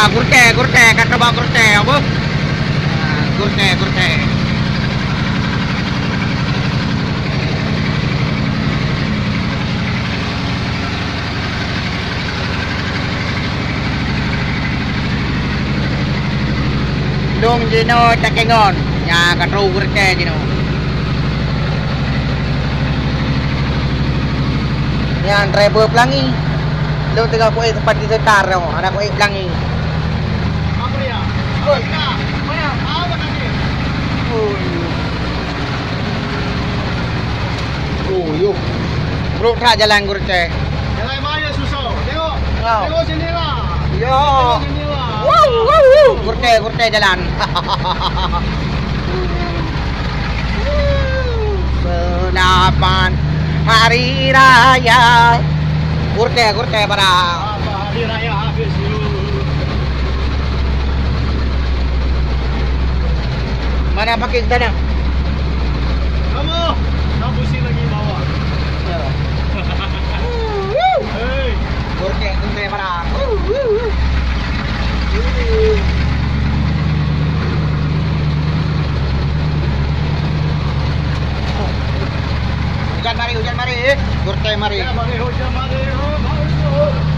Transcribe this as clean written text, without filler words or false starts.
Gurte, kata bang gurte apa? Gurte. Dong jino cakengon, nya katru gurte jino. Yan driver pelangi. Lu tengah kuih tempat di setar tu, ada kuih pelangi. Apa dia? Apa dia? Apa ya? Apa tadi? Yuk. Bro, tak jalan gurte. Jalan mana susah? Tengok. Tengok. Tengok sini lah. Yo. Tengok sini lah. Wow. Gurte jalan. Selamat Hari Raya. Gurte para. Apa hari raya habis you? Mana pakai sana? Kamu pusing lagi bawah. Hey. Gurte para. Hujan mari. Gurte mari. Ya, mari hujan mari. Oh, bagus.